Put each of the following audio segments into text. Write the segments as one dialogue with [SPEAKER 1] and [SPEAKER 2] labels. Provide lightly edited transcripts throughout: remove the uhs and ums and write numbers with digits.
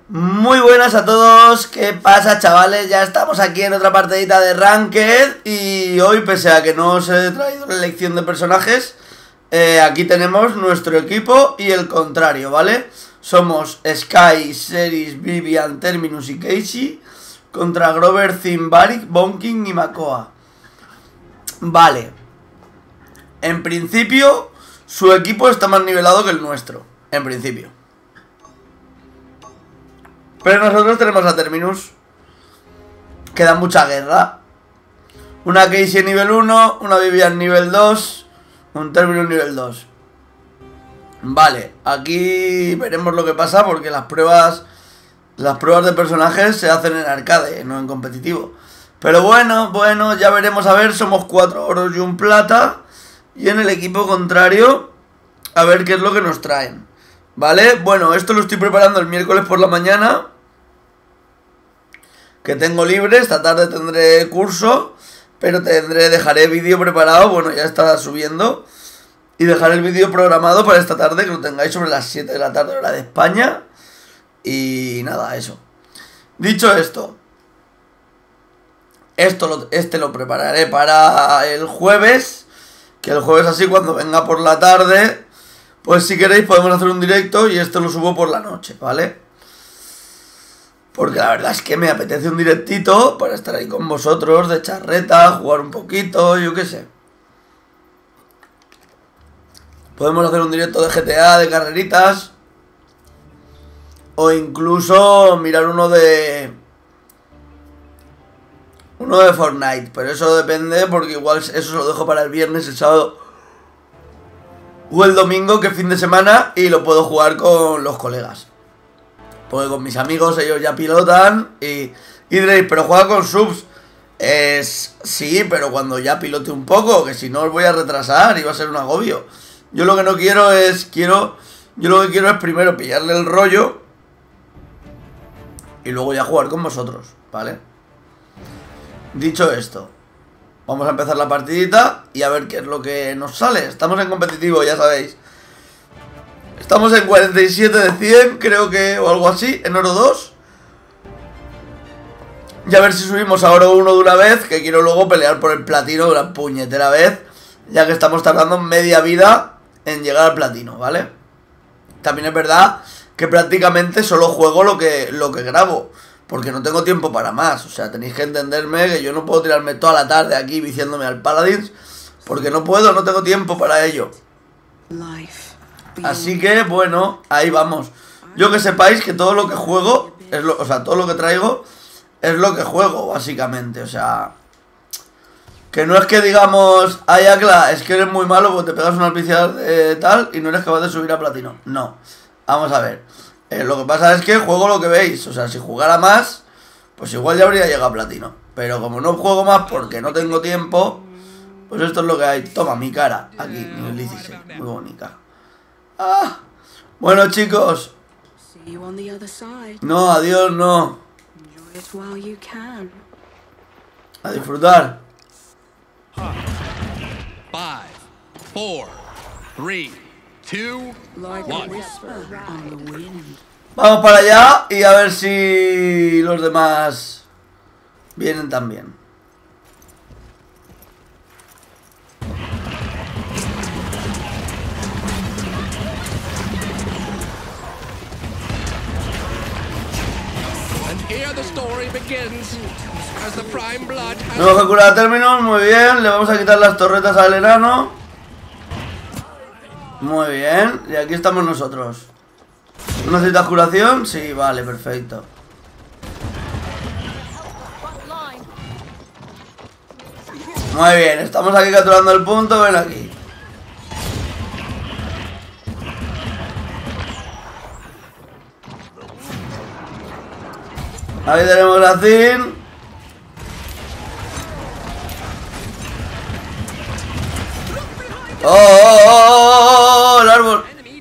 [SPEAKER 1] Muy buenas a todos, ¿qué pasa, chavales? Ya estamos aquí en otra partidita de Ranked. Y hoy, pese a que no os he traído la elección de personajes, aquí tenemos nuestro equipo y el contrario, ¿vale? Somos Sky, Seris, Vivian, Terminus y Casey contra Grover, Zimbarik, Bonking y Makoa. Vale. En principio, su equipo está más nivelado que el nuestro. En principio. Pero nosotros tenemos a Terminus. Queda mucha guerra. Una Casey nivel 1, una Vivian nivel 2, un Terminus nivel 2. Vale, aquí veremos lo que pasa porque las pruebas de personajes se hacen en arcade, no en competitivo. Pero bueno, ya veremos. A ver, somos 4 oros y un plata. Y en el equipo contrario, a ver qué es lo que nos traen. Vale, bueno, esto lo estoy preparando el miércoles por la mañana, que tengo libre. Esta tarde tendré curso, pero dejaré vídeo preparado. Bueno, ya está subiendo. Y dejaré el vídeo programado para esta tarde, que lo tengáis sobre las 7 de la tarde, hora de España. Y nada, eso. Dicho esto, este lo prepararé para el jueves. Que el jueves así, cuando venga por la tarde, pues si queréis podemos hacer un directo y esto lo subo por la noche, ¿vale? Porque la verdad es que me apetece un directito para estar ahí con vosotros, de charreta, jugar un poquito, yo qué sé. Podemos hacer un directo de GTA, de carreritas. O incluso mirar uno de Fortnite. Pero eso depende, porque igual eso se lo dejo para el viernes, el sábado o el domingo, que es fin de semana, y lo puedo jugar con los colegas. Porque con mis amigos ellos ya pilotan. Y diréis, pero juega con subs. Sí, pero cuando ya pilote un poco, que si no os voy a retrasar y va a ser un agobio. Yo lo que no quiero es... Yo lo que quiero es primero pillarle el rollo y luego ya jugar con vosotros, ¿vale? Dicho esto, vamos a empezar la partidita y a ver qué es lo que nos sale. Estamos en competitivo, ya sabéis. Estamos en 47 de 100, creo que, o algo así, en oro 2. Y a ver si subimos a oro 1 de una vez, que quiero luego pelear por el platino de una puñetera vez, ya que estamos tardando media vida en llegar al platino, ¿vale? También es verdad que prácticamente solo juego lo que grabo, porque no tengo tiempo para más. O sea, tenéis que entenderme que yo no puedo tirarme toda la tarde aquí viciándome al Paladins, porque no puedo, no tengo tiempo para ello. Así que, bueno, ahí vamos. Yo que sepáis que todo lo que juego, o sea, todo lo que traigo es lo que juego, básicamente. O sea, que no es que digamos, ay, Acla, es que eres muy malo porque te pegas una alpiciada tal y no eres capaz de subir a platino. No, vamos a ver. Lo que pasa es que juego lo que veis. O sea, si jugara más, pues igual ya habría llegado a platino. Pero como no juego más porque no tengo tiempo, pues esto es lo que hay. Toma, mi cara, aquí, nivel 16, muy bonita. Ah, bueno, chicos. No, adiós, no. A disfrutar.
[SPEAKER 2] 5, 4, 3, 2, 1.
[SPEAKER 1] Vamos para allá y a ver si los demás vienen también. Tenemos que curar a Terminus, muy bien. Le vamos a quitar las torretas al enano. Muy bien, y aquí estamos nosotros. ¿Necesitas curación? Sí, vale, perfecto. Muy bien, estamos aquí capturando el punto, ven aquí. Ahí tenemos la Zin. ¡Oh! El árbol.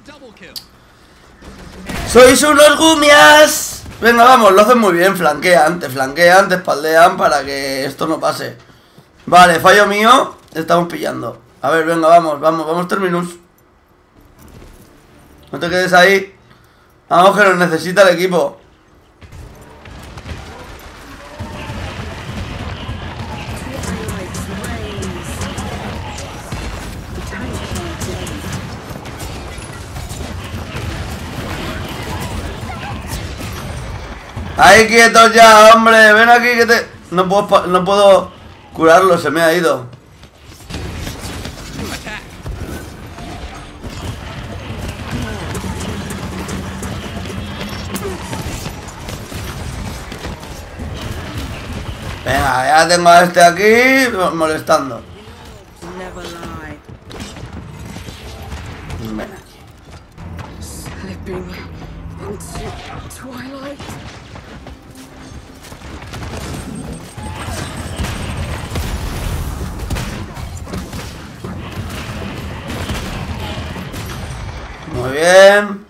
[SPEAKER 1] ¡Sois unos gumias! Venga, vamos, lo hacen muy bien. Flanquean, te espaldean para que esto no pase. Vale, fallo mío. Estamos pillando. A ver, venga, vamos, Terminus. No te quedes ahí. Vamos, que nos necesita el equipo. Ahí quietos ya, hombre. Ven aquí que te... No puedo curarlo, se me ha ido.
[SPEAKER 2] Attack.
[SPEAKER 1] Venga, ya tengo a este aquí molestando.
[SPEAKER 3] Never lie.
[SPEAKER 1] Ven aquí.
[SPEAKER 3] Slipping into twilight.
[SPEAKER 1] Muy bien.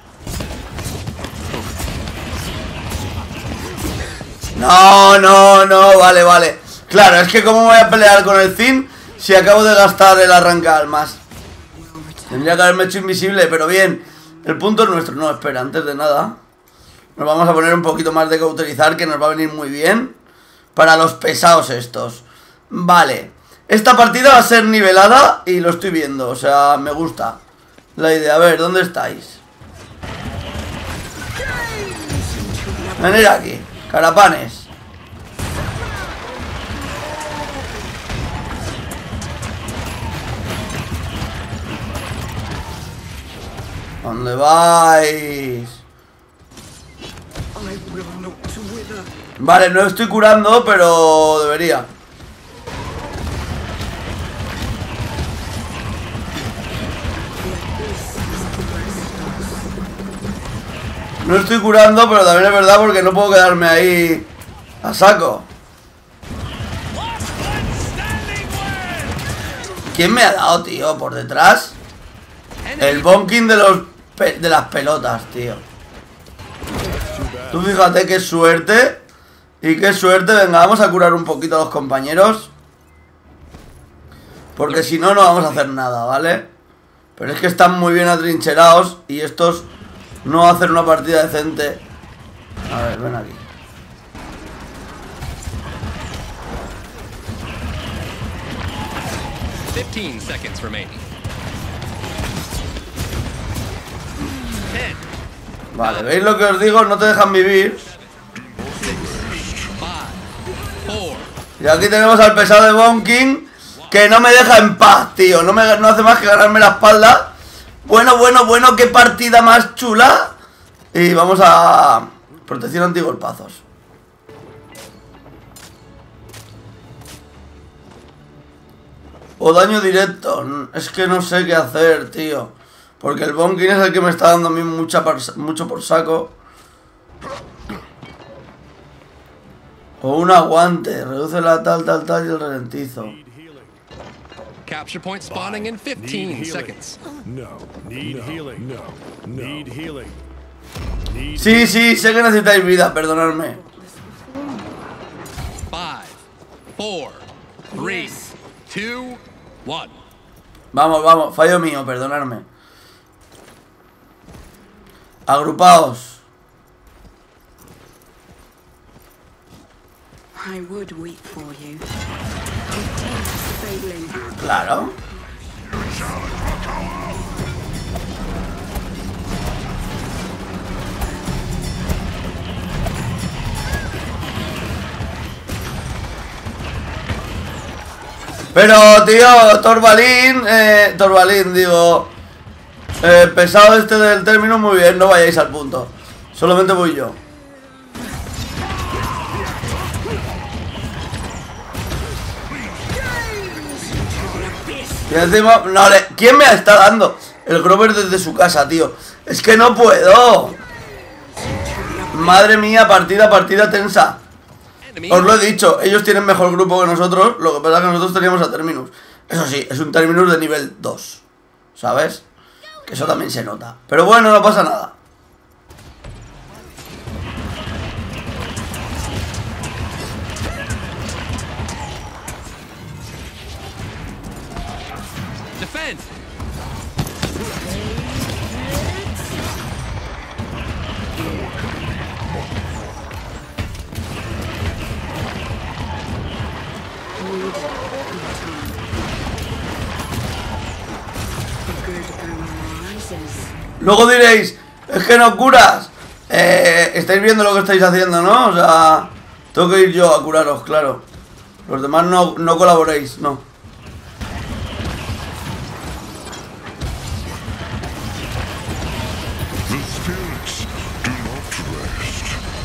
[SPEAKER 1] No, vale. Claro, es que cómo voy a pelear con el Zin si acabo de gastar el arranca-almas. Tendría que haberme hecho invisible, pero bien. El punto es nuestro. No, espera, antes de nada nos vamos a poner un poquito más de cauterizar, que nos va a venir muy bien para los pesados estos. Vale. Esta partida va a ser nivelada y lo estoy viendo, o sea, me gusta la idea. A ver, ¿dónde estáis? Venid aquí, carapanes. ¿Dónde vais?
[SPEAKER 3] I will not wither.
[SPEAKER 1] Vale, no estoy curando, pero debería. No estoy curando, pero también es verdad porque no puedo quedarme ahí a saco. ¿Quién me ha dado, tío? ¿Por detrás? El bonking de las pelotas, tío. Tú fíjate qué suerte. Y qué suerte. Venga, vamos a curar un poquito a los compañeros. Porque si no, no vamos a hacer nada, ¿vale? Pero es que están muy bien atrincherados y estos no hacen una partida decente. A ver, ven aquí.
[SPEAKER 2] $15 seconds remaining. 10,
[SPEAKER 1] Vale, ¿veis lo que os digo? No te dejan vivir.
[SPEAKER 2] 5, 4.
[SPEAKER 1] Y aquí tenemos al pesado de Bonking, que no me deja en paz, tío. No hace más que ganarme la espalda. Bueno, qué partida más chula. Y vamos a... protección antigolpazos. O daño directo. Es que no sé qué hacer, tío. Porque el Bonking es el que me está dando a mí mucho por saco. O un aguante. Reduce la tal y el ralentizo.
[SPEAKER 2] Capture point spawning in 15 seconds.
[SPEAKER 4] No. Need healing. No. Need healing.
[SPEAKER 1] Sí, sé que necesitáis vida, perdonadme.
[SPEAKER 2] 5, 4, 3, 2, 1.
[SPEAKER 1] Vamos, fallo mío, perdonadme. Agrupaos.
[SPEAKER 3] I would weep for you. Failing.
[SPEAKER 1] Claro. Pero, tío, Torbalín, digo, pesado este del término, muy bien, no vayáis al punto. Solamente voy yo. Y encima, no, ¿quién me está dando? El Grover desde su casa, tío. Es que no puedo. Madre mía, partida tensa. Os lo he dicho, ellos tienen mejor grupo que nosotros. Lo que pasa es que nosotros teníamos a Terminus. Eso sí, es un Terminus de nivel 2, ¿sabes? Que eso también se nota. Pero bueno, no pasa nada.
[SPEAKER 2] Defend.
[SPEAKER 1] Luego diréis, es que no curas. Estáis viendo lo que estáis haciendo, ¿no? O sea, tengo que ir yo a curaros, claro. Los demás no colaboréis, no.
[SPEAKER 5] The spirits do not rest.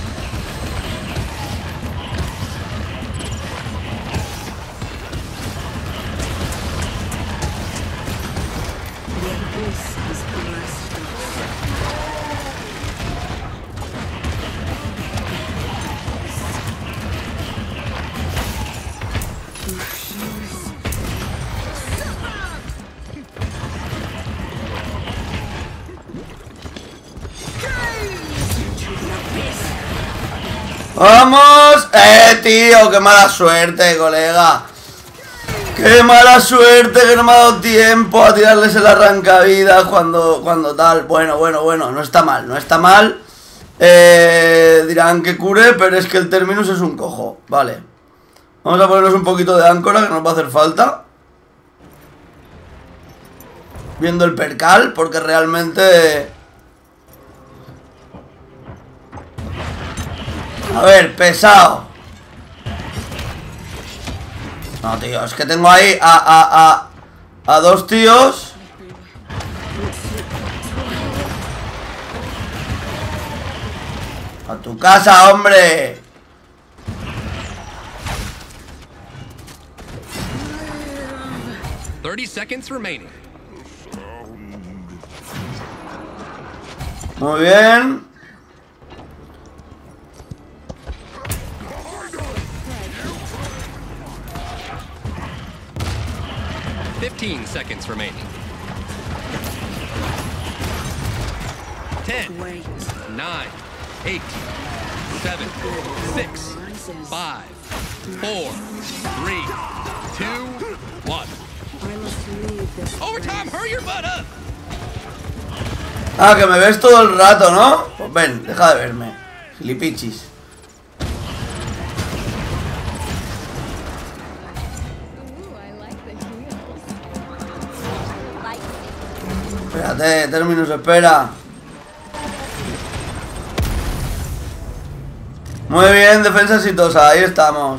[SPEAKER 3] The abyss has blessed us.
[SPEAKER 1] ¡Vamos! Tío! ¡Qué mala suerte, colega! ¡Qué mala suerte que no me ha dado tiempo a tirarles el arrancavidas cuando tal! Bueno, no está mal, no está mal. Dirán que cure, pero es que el Terminus es un cojo. Vale. Vamos a ponernos un poquito de áncora, que nos va a hacer falta. Viendo el percal, porque realmente... A ver, pesado. No, tío, es que tengo ahí a dos tíos. A tu casa, hombre.
[SPEAKER 2] $30 seconds remaining.
[SPEAKER 1] Muy bien.
[SPEAKER 2] $15 seconds remaining. 10,
[SPEAKER 3] Wait.
[SPEAKER 2] 9, 8, 7, 6, 5, 4, 3, 2, 1.
[SPEAKER 3] I must leave this
[SPEAKER 2] Overtime, hurry your butt up!
[SPEAKER 1] Ah, que me ves todo el rato, ¿no? Pues ven, deja de verme. Filipichis. Espérate, Terminus, espera. Muy bien, defensa exitosa, ahí estamos.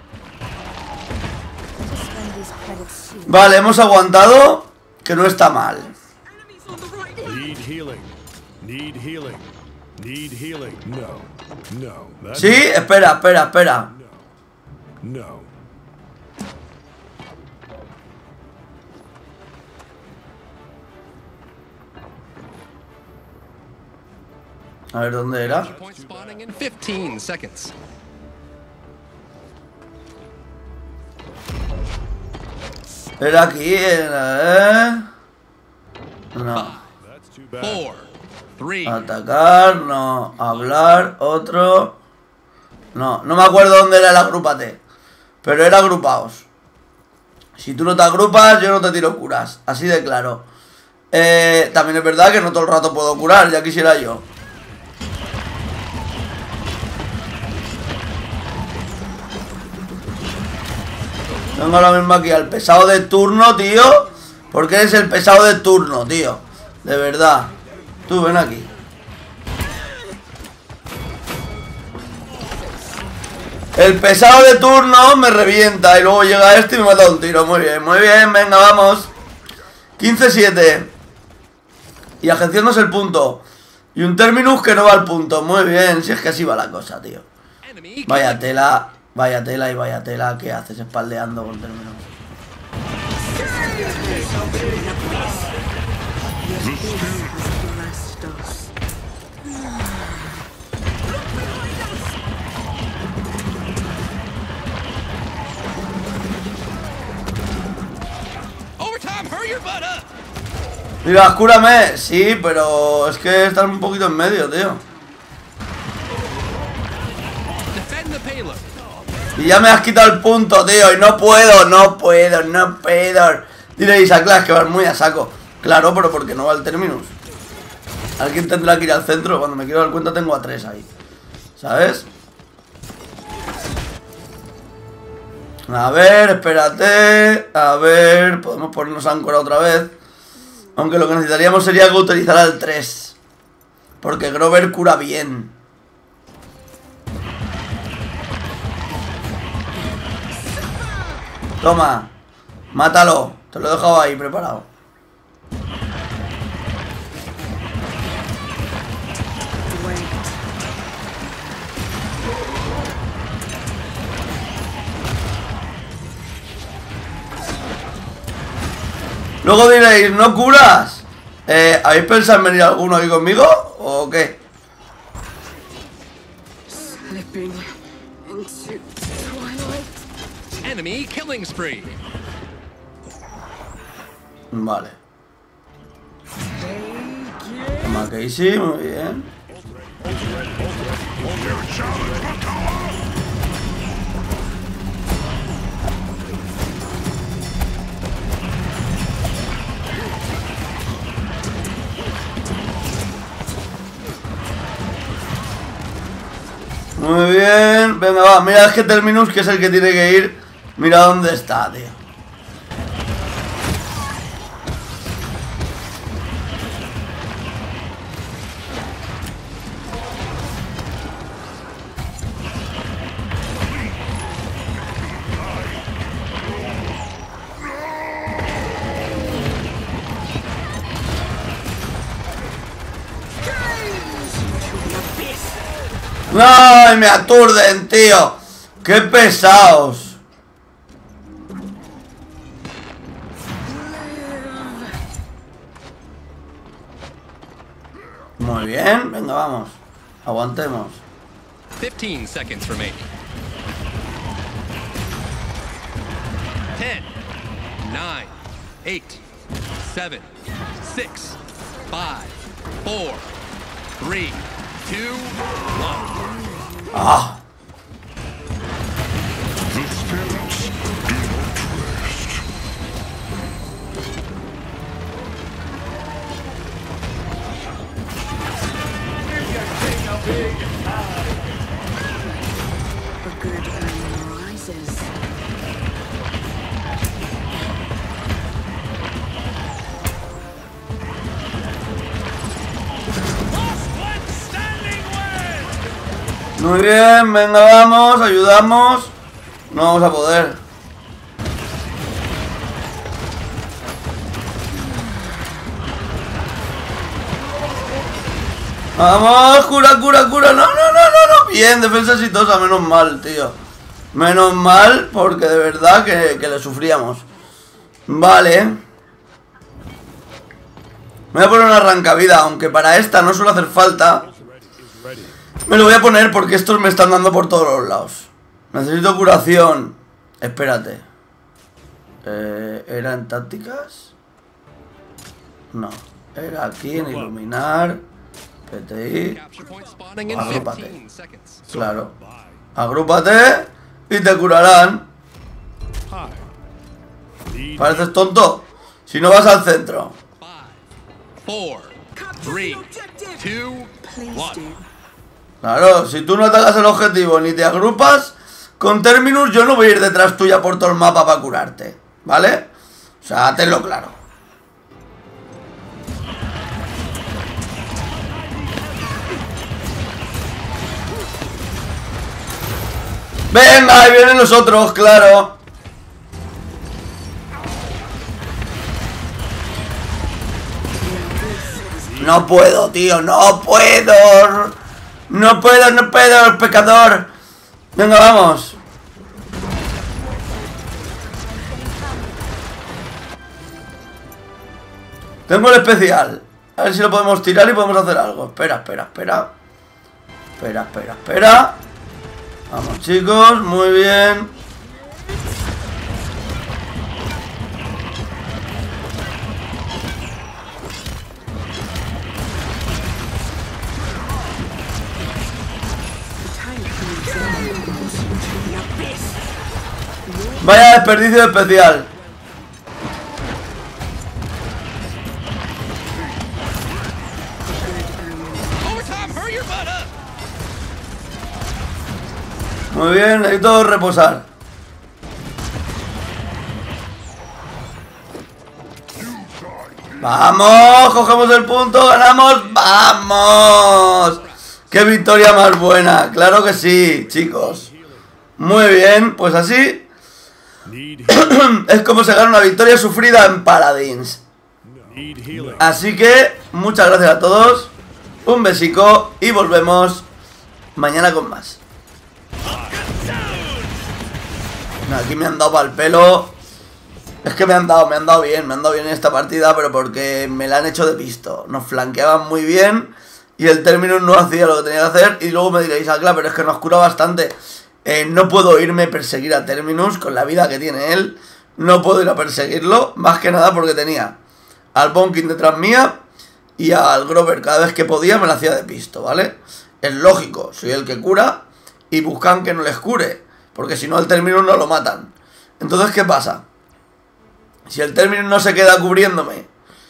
[SPEAKER 1] Vale, hemos aguantado, que no está mal.
[SPEAKER 4] Need healing. Need healing. Need healing. No. No. That's
[SPEAKER 1] Sí, espera.
[SPEAKER 4] no.
[SPEAKER 1] A ver, ¿dónde era?
[SPEAKER 2] Point spawning in 15 seconds.
[SPEAKER 1] Era aquí, era, No.
[SPEAKER 4] That's too bad.
[SPEAKER 2] 4, 3,
[SPEAKER 1] Atacar, no. Hablar, otro. No me acuerdo dónde era el agrúpate. Pero era agrupaos. Si tú no te agrupas, yo no te tiro curas. Así de claro. También es verdad que no todo el rato puedo curar, ya quisiera yo. Tengo ahora mismo aquí al pesado de turno, tío. Porque eres el pesado de turno, tío. De verdad. Tú, ven aquí. El pesado de turno me revienta y luego llega este y me mata un tiro. Muy bien, venga, vamos. 15-7. Y agenciándose el punto. Y un Terminus que no va al punto. Muy bien, si es que así va la cosa, tío.
[SPEAKER 2] enemy.
[SPEAKER 1] Vaya tela y vaya tela. ¿Qué haces espaldeando con Terminus?
[SPEAKER 3] blessed us.
[SPEAKER 2] Overtime, hurry your butt up!
[SPEAKER 1] Mira, cúrame. Sí, pero es que estás un poquito en medio, tío.
[SPEAKER 2] Defend the payload.
[SPEAKER 1] Y ya me has quitado el punto, tío. Y no puedo. Diréis a Clash que vas muy a saco. Claro, pero porque no va el Terminus. Alguien tendrá que ir al centro. Cuando me quiero dar cuenta tengo a 3 ahí. ¿Sabes? A ver, espérate. A ver, podemos ponernos áncora otra vez. Aunque lo que necesitaríamos sería que utilizara el 3. Porque Grover cura bien. Toma. Mátalo. Te lo he dejado ahí preparado. Luego diréis, ¿no curas? ¿Habéis pensado en venir alguno aquí conmigo? ¿O qué?
[SPEAKER 3] Slipping into twilight.
[SPEAKER 2] Enemy killing spree.
[SPEAKER 1] Vale. Toma Casey, muy bien. Muy bien, venga va, mira es que Terminus que es el que tiene que ir. Mira dónde está, tío. ¡Ay, me aturden, tío! ¡Qué pesados! Muy bien, venga, vamos. Aguantemos.
[SPEAKER 2] 15 seconds remaining. 10, 9, 8, 7, 6, 5, 4, 3, 2, 1.
[SPEAKER 1] ¡Ah!
[SPEAKER 5] The spirits do not rest.
[SPEAKER 3] A good omen rises.
[SPEAKER 1] Muy bien, venga, vamos, ayudamos. No vamos a poder. Vamos, cura, cura, cura. No, no, no, no, no. Bien, defensa exitosa, menos mal, tío. Menos mal, porque de verdad que le sufríamos. Vale. Me voy a poner una arrancavida, aunque para esta no suele hacer falta. Me lo voy a poner porque estos me están dando por todos los lados. Necesito curación. Espérate. ¿Era en tácticas? No. Era aquí en iluminar. PTI.
[SPEAKER 2] Capture point spawning in
[SPEAKER 1] Agrúpate.
[SPEAKER 2] 15 seconds.
[SPEAKER 1] Claro. Agrúpate y te curarán.
[SPEAKER 4] Need
[SPEAKER 1] ¿Pareces tonto? Si no vas al centro.
[SPEAKER 2] 5, 4, 3, 2,
[SPEAKER 3] Please
[SPEAKER 2] 1.
[SPEAKER 3] do.
[SPEAKER 1] Claro, si tú no atacas el objetivo ni te agrupas con Terminus, yo no voy a ir detrás tuya por todo el mapa para curarte, ¿vale? O sea, tenlo claro. Venga, ahí vienen los otros, claro. No puedo, tío, no puedo. No puedo, no puedo, pecador. Venga, vamos. Tengo el especial. A ver si lo podemos tirar y podemos hacer algo. Espera, espera, espera. Espera, espera, espera. Vamos, chicos, muy bien. Vaya desperdicio especial.
[SPEAKER 2] Overtime, hurry your butt up.
[SPEAKER 1] Muy bien, necesito reposar. Vamos, cogemos el punto, ganamos, vamos. ¡Qué victoria más buena! ¡Claro que sí, chicos! Muy bien, pues así
[SPEAKER 4] Need healing.
[SPEAKER 1] es como se gana una victoria sufrida en Paladins.
[SPEAKER 4] Need healing.
[SPEAKER 1] Así que, muchas gracias a todos. Un besico y volvemos mañana con más. Aquí me han dado para el pelo. Es que me han dado bien en esta partida, pero porque me la han hecho de pisto. Nos flanqueaban muy bien y el Terminus no hacía lo que tenía que hacer. Y luego me diréis, ah, claro, pero es que nos cura bastante. No puedo irme a perseguir a Terminus con la vida que tiene él. No puedo ir a perseguirlo, más que nada porque tenía al Bonkin detrás mía y al Grover cada vez que podía me la hacía de pisto, ¿vale? Es lógico, soy el que cura y buscan que no les cure, porque si no el Terminus no lo matan. Entonces, ¿qué pasa? Si el Terminus no se queda cubriéndome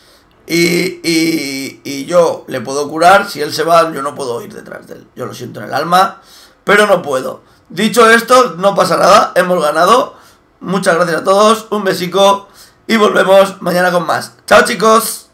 [SPEAKER 1] y yo le puedo curar, si él se va, yo no puedo ir detrás de él. Yo lo siento en el alma, pero no puedo. Dicho esto, no pasa nada, hemos ganado. Muchas gracias a todos, un besico y volvemos mañana con más. ¡Chao, chicos!